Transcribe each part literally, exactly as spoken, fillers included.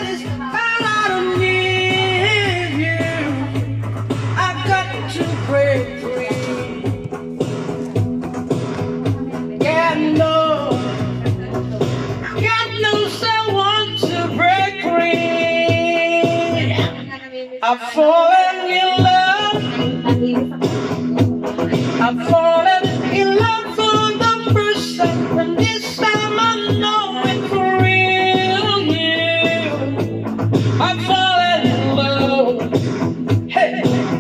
this, but I don't need you. I got to break free. Got no, got no someone to break free. I've fallen in love. I've fallen in love for the first time, and this time I know it for real. Yeah. I've fallen in love. Hey,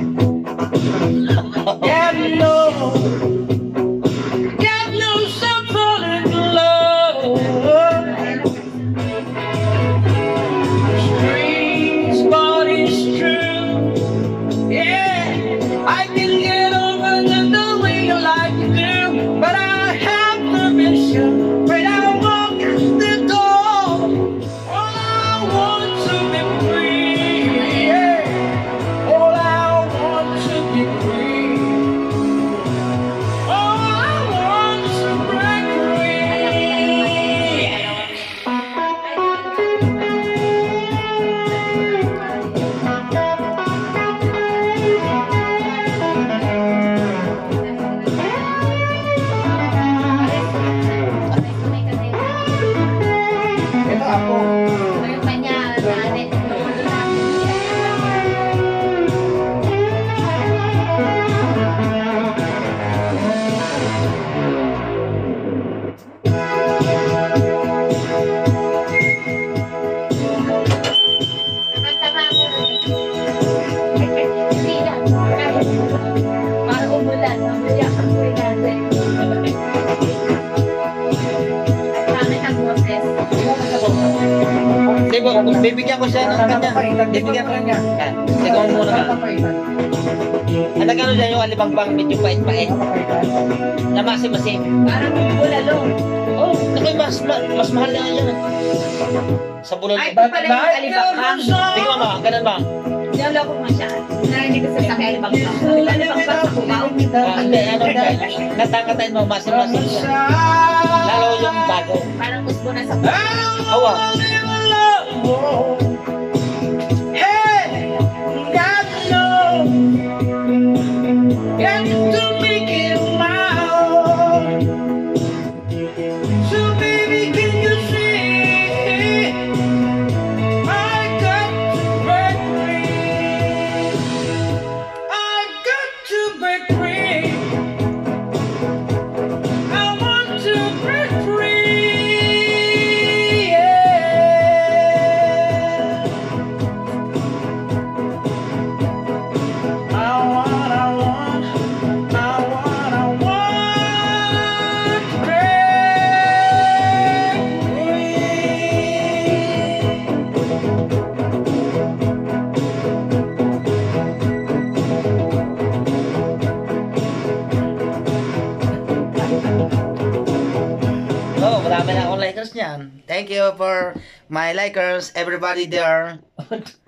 yeah, no, God knows I'm falling in love. Strings, but it's true. Yeah, I can get over the the way you like to do, but I have permission when I walk in the door. All I want to be free. Yeah. All I want to be free. All I want to break free. Ito ako. Yung kanya, nani. Nakatama ko. Hindi na. Para umulan. Mamaya ang buhay natin. At kami ang boses. Diba, bibigyan ko siya ng kanya. Bibigyan ko niya. Ah, ikaw muna ka. Ano gano'n dyan yung alibangbang medyo pait-pait? Na masim-masim. Parang bulalo. Oh, naku, mas, ma mas mahal na yan. Sa bulalo. Ay, ito pala yung alibakbang. Tingnan mo, ganun ba? Diyan ako nga siya. Narinig ko sa sakay alibakbang. Alibakbang sa kumaw. Ah, hindi, ano, natangkatayin mo, masim-masim siya. Lalo yung bago. Parang gusto na sa Awa. Hey, God knows, got to make it my own. So baby, can you see? I got to break free. I got to break free. I want to break free. Yeah. I want, I want, I want, I want to break Oh, marami na akong likers niyan. Thank you for my likers, everybody there.